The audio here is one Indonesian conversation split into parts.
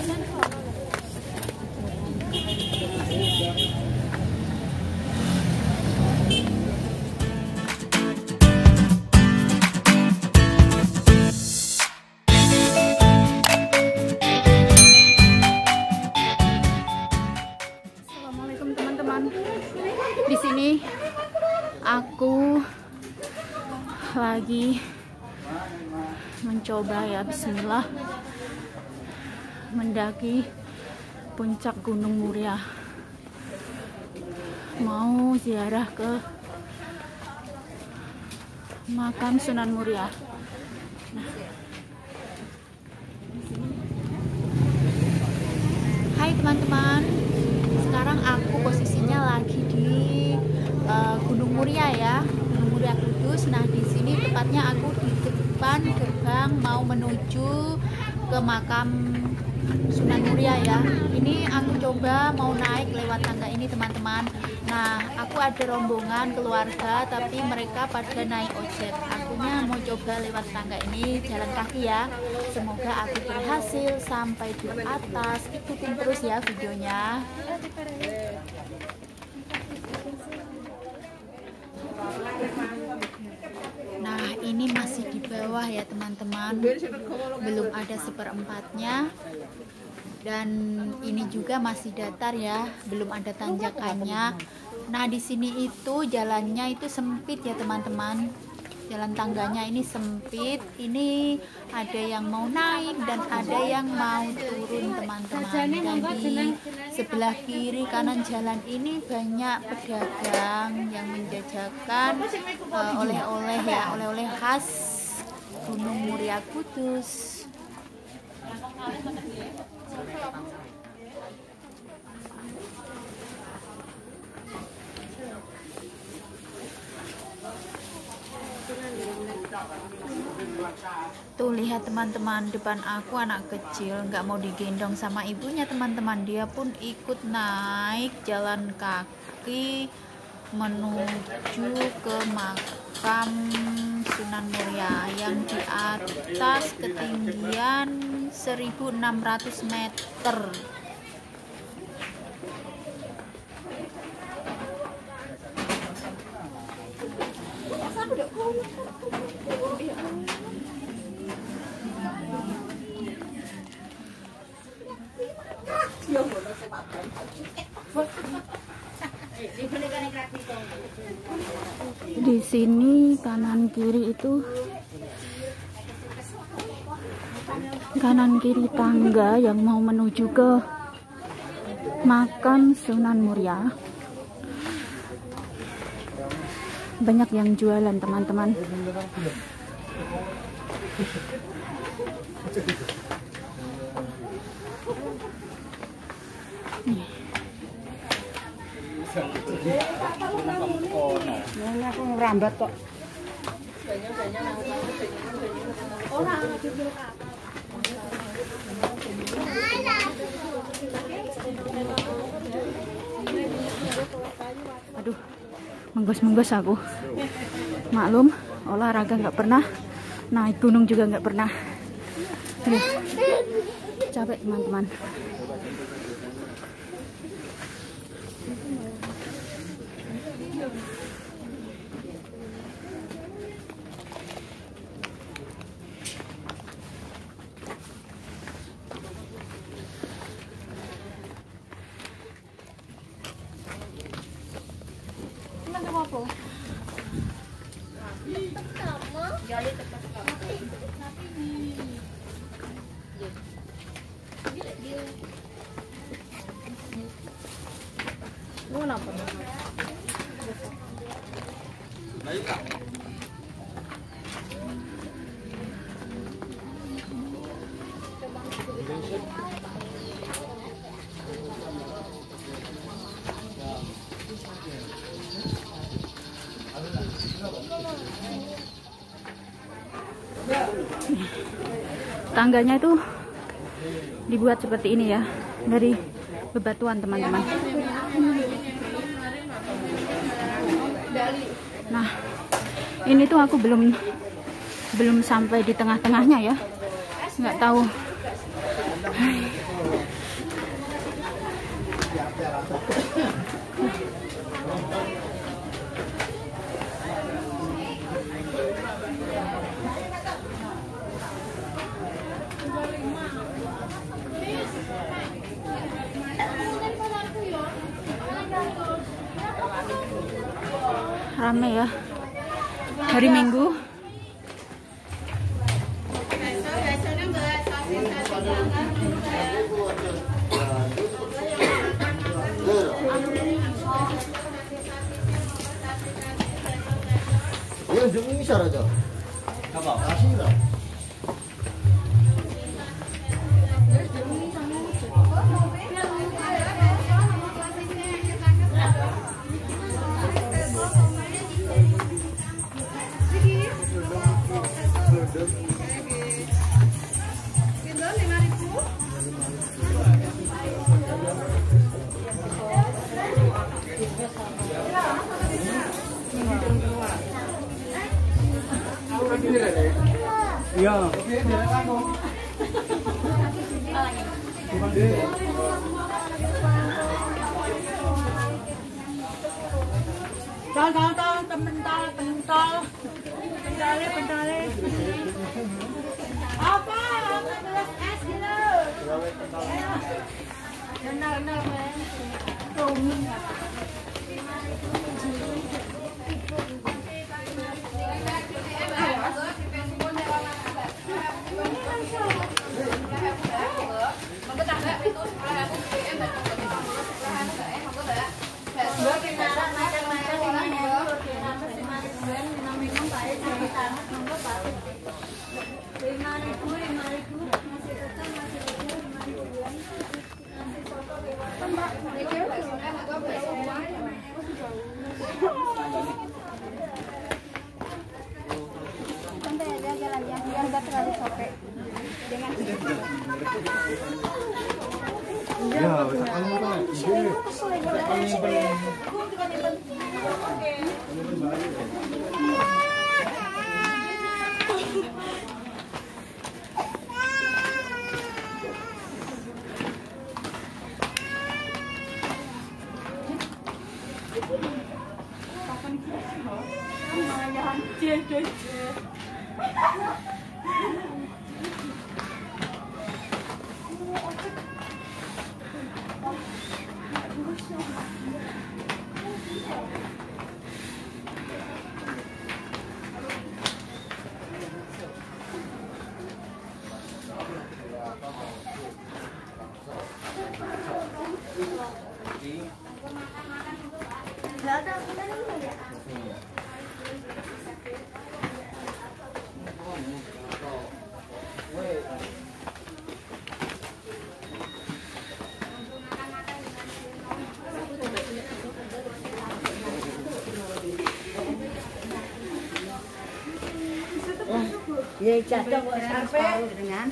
Di sini aku lagi mencoba ya, bismillah, mendaki puncak Gunung Muria. Mau ziarah ke makam Sunan Muria. Hai teman-teman, sekarang aku posisinya lagi di Gunung Muria ya, Gunung Muria Kudus. Nah di sini tepatnya aku di depan gerbang mau menuju ke makam Sunan Muria ya. Ini aku coba mau naik lewat tangga ini teman-teman. Nah aku ada rombongan keluarga tapi mereka pada naik ojek. Akunya mau coba lewat tangga ini jalan kaki ya. Semoga aku berhasil sampai di atas. Ikutin terus ya videonya. Nah ini masih di bawah ya teman-teman, belum ada seperempatnya, dan ini juga masih datar ya, belum ada tanjakannya. Nah di sini itu jalannya itu sempit ya teman-teman, jalan tangganya ini sempit. Ini ada yang mau naik dan ada yang mau turun teman-teman. Dan di sebelah kiri kanan jalan ini banyak pedagang yang menjajakan oleh-oleh ya, oleh-oleh khas Gunung Muria Kudus. Tuh lihat teman-teman, depan aku anak kecil nggak mau digendong sama ibunya teman-teman, dia pun ikut naik jalan kaki menuju ke makam Sunan Muria yang di atas ketinggian 1600 meter. Di sini kanan kiri itu kanan kiri tangga yang mau menuju ke makam Sunan Muria. Banyak yang jualan teman-teman. Ini aku ngerambat kok. Aduh, menggos-menggos aku. Maklum, olahraga nggak pernah, naik gunung juga nggak pernah. Aduh, capek teman-teman. Tangganya itu dibuat seperti ini ya, dari bebatuan teman-teman. Nah ini tuh aku belum sampai di tengah-tengahnya ya, nggak tahu Rame ya hari Minggu. 이건 좀 이상하죠? 아십니다. Iya. Tol, pentol. Pentale. Apa? Gelas es gitu. Benar, santai aja jalannya biar nggak terlalu capek. Ya, kamu kan Ya jatuh sampai dengan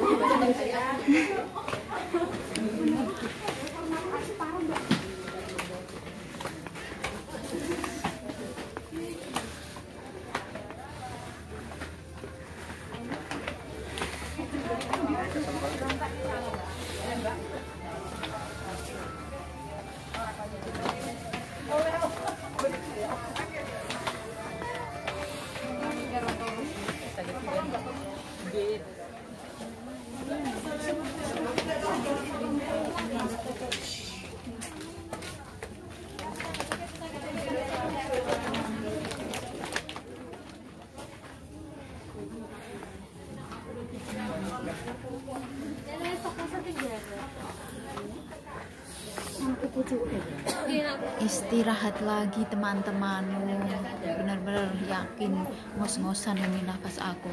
istirahat lagi teman-teman. Benar-benar yakin ngos-ngosan ini nafas aku.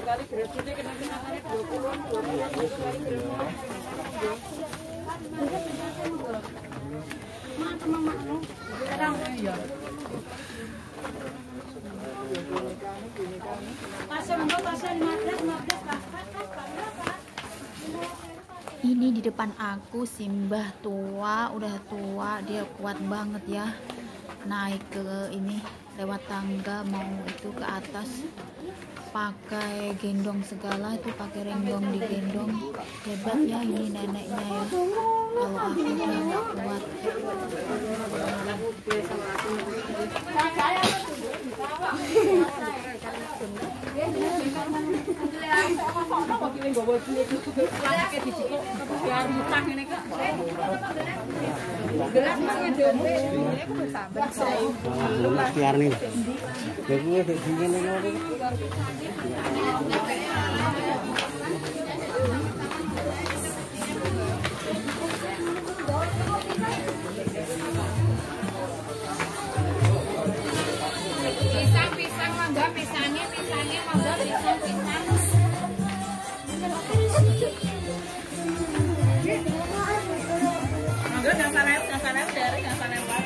Ini di depan aku Simbah tua, udah tua, dia kuat banget ya. Naik ke ini lewat tangga mau itu ke atas pakai gendong segala, itu pakai gendong digendong. Hebat ya ini neneknya ya. Kalau aku udah nggak kuat. Pisang mangga, pisangnya mangga, pisang. Mangga dasar dari dasar lewat.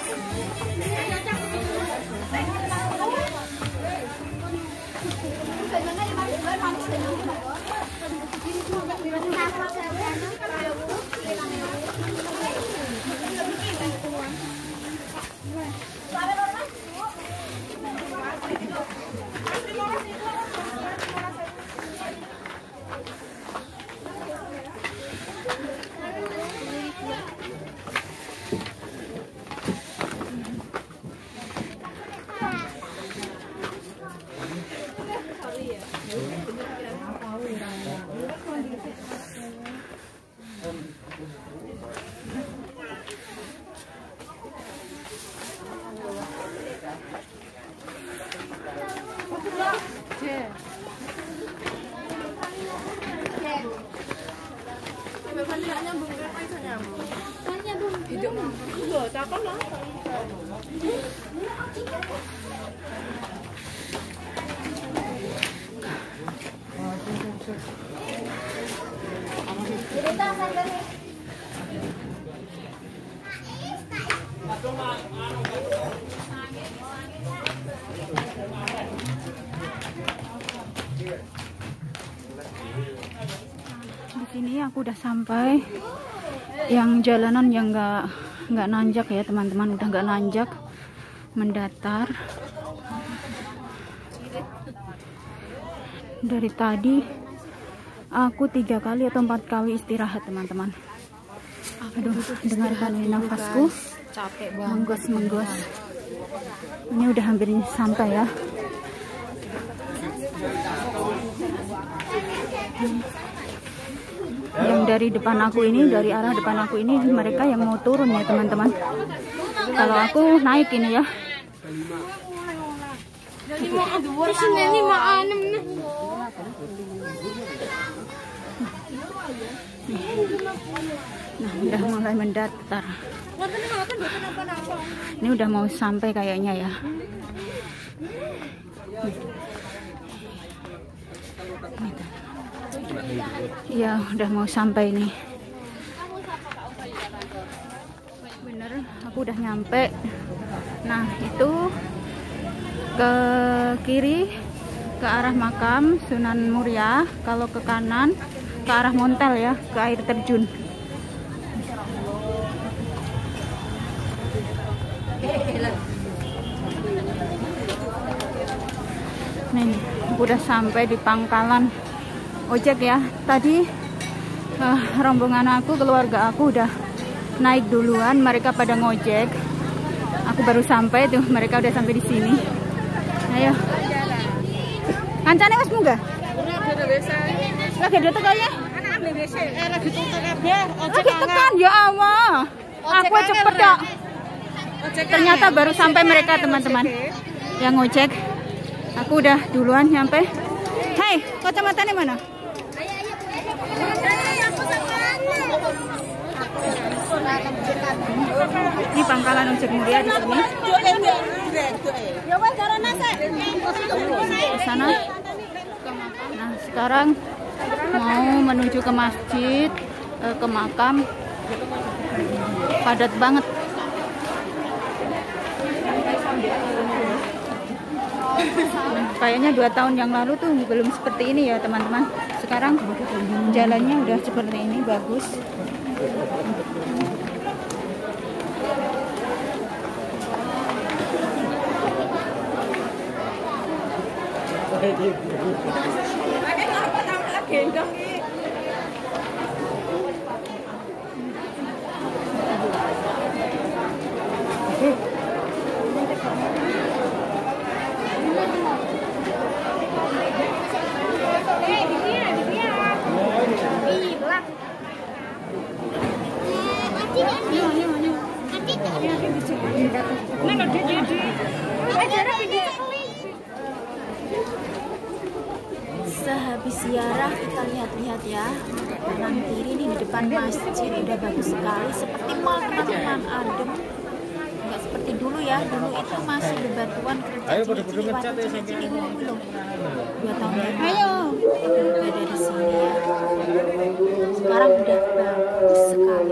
Di sini aku udah sampai. Yang jalanan yang nggak nanjak ya teman-teman, udah nggak nanjak, mendatar. Dari tadi aku 3 kali atau 4 kali istirahat teman-teman. Aduh, dengarkan ini nafasku capek banget, menggos. Ini udah hampir sampai ya. Yang dari depan aku ini, dari arah depan aku ini, mereka yang mau turun ya teman-teman. Kalau aku naik ini ya. Nah, udah mulai mendatar. Ini udah mau sampai kayaknya ya. Ya, udah mau sampai nih. Bener, aku udah nyampe. Nah, itu ke kiri ke arah makam Sunan Muria, kalau ke kanan ke arah Montel ya, ke air terjun. Nih, aku udah sampai di pangkalan ojek ya. Tadi rombongan aku, keluarga aku udah naik duluan, mereka pada ngojek. Aku baru sampai tuh, mereka udah sampai di sini. Ayo. Kancane wis munggah? Lagi tutup ya? Lagi tutup kabeh. Lagi tekan ya Allah. Aku cepet kok. Ternyata baru sampai mereka teman-teman. Yang ngojek. Aku udah duluan nyampe. Hai, kacamatanya mana? Ini pangkalan ojek Muria di sini. Di sana ke makam Nah, sekarang mau menuju ke masjid, ke makam. Padat banget. Kayaknya 2 tahun yang lalu tuh belum seperti ini ya teman-teman. Sekarang jalannya udah seperti ini, bagus. Sehabis ziarah kita lihat-lihat ya, kanan kiri nih di depan masjid udah bagus sekali, seperti mal teman-teman, adem. Nggak seperti dulu ya, dulu itu masih bebatuan kerja cili-cili waktu cili-cili belum 2 tahun yang lalu beda di sini ya. Sekarang udah bagus sekali.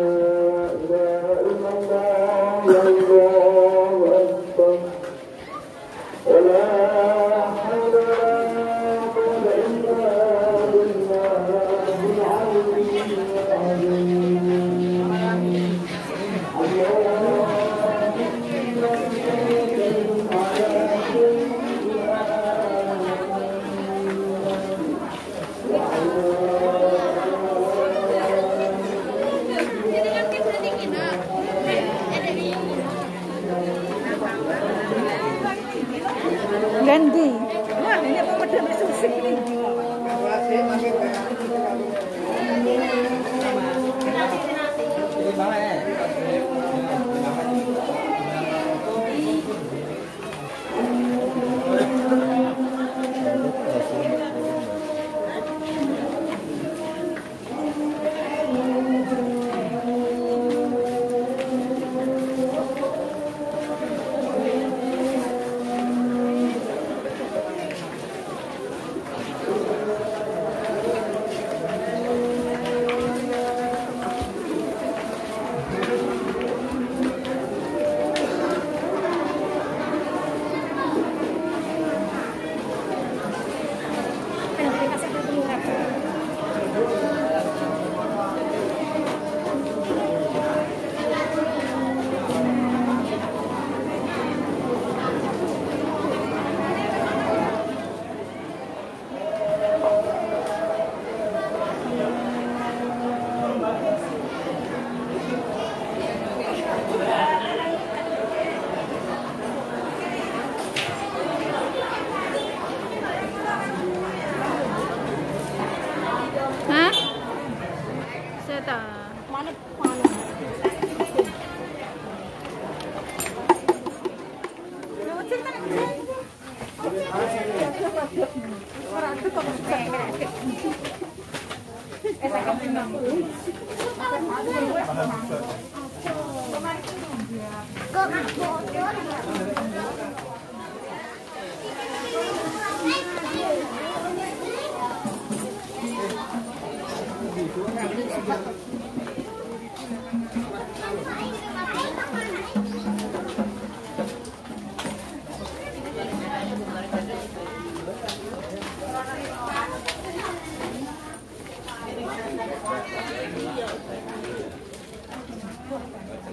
Ganti. Wah, ini apa pada susik nih.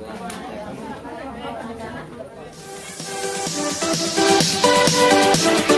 Thank you.